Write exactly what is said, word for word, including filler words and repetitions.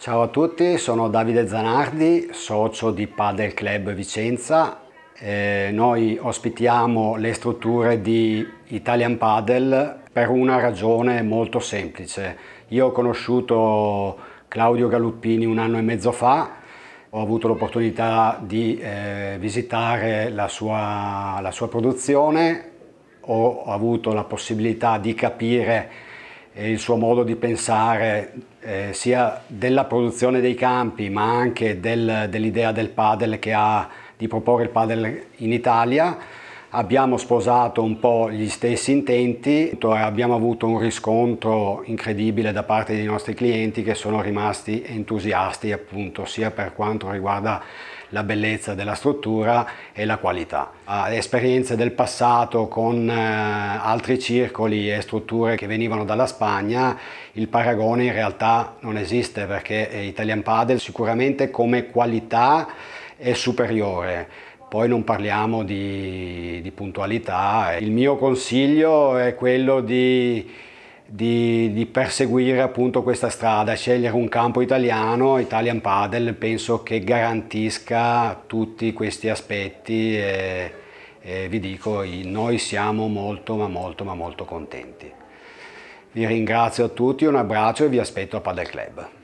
Ciao a tutti, sono Davide Zanardi, socio di Padel Club Vicenza. Eh, noi ospitiamo le strutture di Italian Padel per una ragione molto semplice. Io ho conosciuto Claudio Galuppini un anno e mezzo fa, ho avuto l'opportunità di eh, visitare la sua, la sua produzione, ho avuto la possibilità di capire il suo modo di pensare eh, sia della produzione dei campi ma anche del, dell'idea del padel che ha di proporre il padel in Italia. Abbiamo sposato un po' gli stessi intenti, abbiamo avuto un riscontro incredibile da parte dei nostri clienti che sono rimasti entusiasti appunto sia per quanto riguarda la bellezza della struttura e la qualità. Esperienze del passato con eh, altri circoli e strutture che venivano dalla Spagna, il paragone in realtà non esiste perché Italian Padel sicuramente come qualità è superiore. Poi non parliamo di, di puntualità. Il mio consiglio è quello di, di, di perseguire appunto questa strada, scegliere un campo italiano, Italian Padel, penso che garantisca tutti questi aspetti e, e vi dico, noi siamo molto ma molto ma molto contenti. Vi ringrazio a tutti, un abbraccio e vi aspetto a Padel Club.